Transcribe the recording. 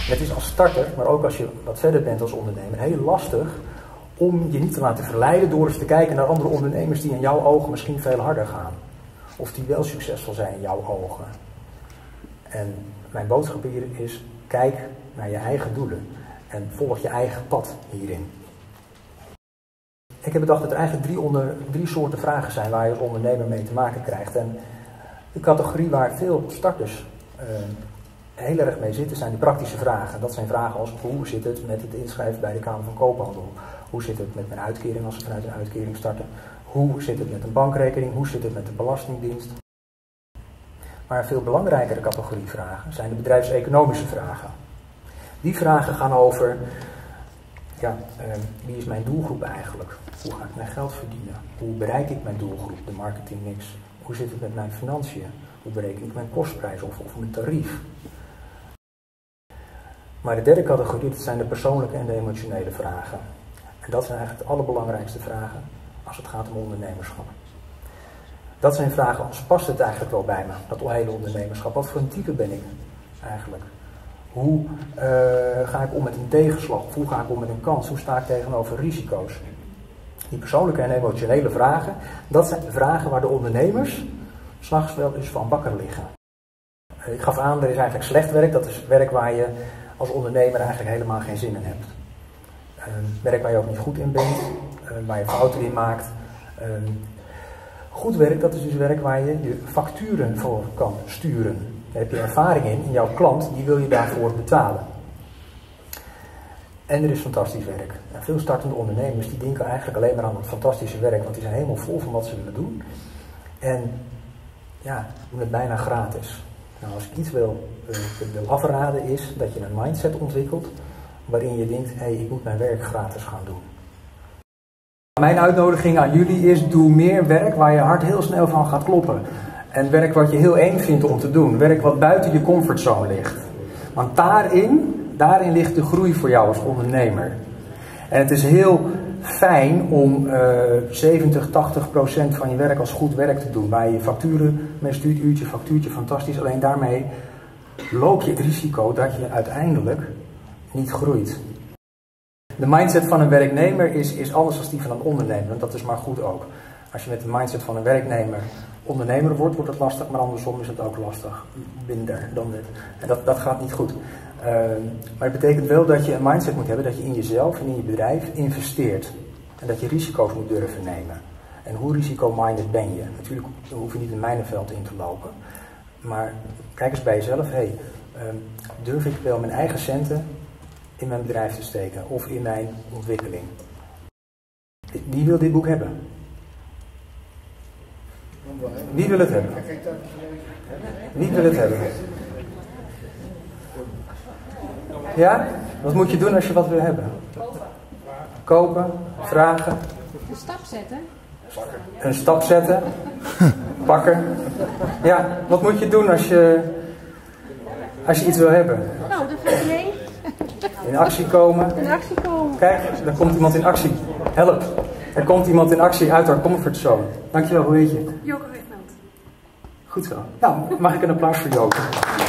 Het is als starter, maar ook als je wat verder bent als ondernemer, heel lastig om je niet te laten verleiden door eens te kijken naar andere ondernemers die in jouw ogen misschien veel harder gaan. Of die wel succesvol zijn in jouw ogen. En mijn boodschap hier is, kijk naar je eigen doelen en volg je eigen pad hierin. Ik heb bedacht dat er eigenlijk drie soorten vragen zijn waar je als ondernemer mee te maken krijgt. En de categorie waar veel starters heel erg mee zitten zijn die praktische vragen. Dat zijn vragen als hoe zit het met het inschrijven bij de Kamer van Koophandel? Hoe zit het met mijn uitkering als we vanuit een uitkering starten? Hoe zit het met een bankrekening? Hoe zit het met de Belastingdienst? Maar een veel belangrijkere categorie vragen zijn de bedrijfseconomische vragen. Die vragen gaan over, wie is mijn doelgroep eigenlijk? Hoe ga ik mijn geld verdienen? Hoe bereik ik mijn doelgroep, de marketingmix? Hoe zit het met mijn financiën? Hoe bereken ik mijn kostprijs of mijn tarief? Maar de derde categorie, dat zijn de persoonlijke en de emotionele vragen. En dat zijn eigenlijk de allerbelangrijkste vragen als het gaat om ondernemerschap. Dat zijn vragen als, past het eigenlijk wel bij me, dat hele ondernemerschap? Wat voor een type ben ik eigenlijk? Hoe ga ik om met een tegenslag? Hoe ga ik om met een kans? Hoe sta ik tegenover risico's? Die persoonlijke en emotionele vragen, dat zijn de vragen waar de ondernemers 's nachts wel eens van wakker liggen. Ik gaf aan, er is eigenlijk slecht werk. Dat is werk waar je als ondernemer eigenlijk helemaal geen zin in hebt. Werk waar je ook niet goed in bent, waar je fouten in maakt. Goed werk, dat is dus werk waar je je facturen voor kan sturen. Daar heb je ervaring in en jouw klant die wil je daarvoor betalen. En er is fantastisch werk. En veel startende ondernemers die denken eigenlijk alleen maar aan dat fantastische werk, want die zijn helemaal vol van wat ze willen doen. En doen het bijna gratis. Nou, als ik iets wil afraden is dat je een mindset ontwikkelt waarin je denkt, ik moet mijn werk gratis gaan doen. Mijn uitnodiging aan jullie is, doe meer werk waar je hart heel snel van gaat kloppen. En werk wat je heel eng vindt om te doen. Werk wat buiten je comfortzone ligt. Want daarin ligt de groei voor jou als ondernemer. En het is heel fijn om 70-80% van je werk als goed werk te doen. Waar je facturen mee stuurt, uurtje, factuurtje, fantastisch. Alleen daarmee loop je het risico dat je uiteindelijk niet groeit. De mindset van een werknemer is anders dan die van een ondernemer. En dat is maar goed ook. Als je met de mindset van een werknemer ondernemer wordt het lastig, maar andersom is het ook lastig. Minder dan dit. En dat gaat niet goed. Maar het betekent wel dat je een mindset moet hebben dat je in jezelf en in je bedrijf investeert. En dat je risico's moet durven nemen. En hoe risico-minded ben je? Natuurlijk hoef je niet een mijnenveld in te lopen. Maar kijk eens bij jezelf. Durf ik wel mijn eigen centen in mijn bedrijf te steken? Of in mijn ontwikkeling? Wie wil dit boek hebben? Wie wil het hebben? Wie wil het hebben? Ja? Wat moet je doen als je wat wil hebben? Kopen, vragen. Een stap zetten. Een stap zetten. Pakken. Ja, wat moet je doen als je iets wil hebben? Nou, dat vind ik mee. In actie komen. In actie komen. Kijk, daar komt iemand in actie. Help. Er komt iemand in actie uit haar comfortzone. Dankjewel, hoe heet je? Joke Wegmeld. Goed zo. Nou, mag ik een applaus voor Joke?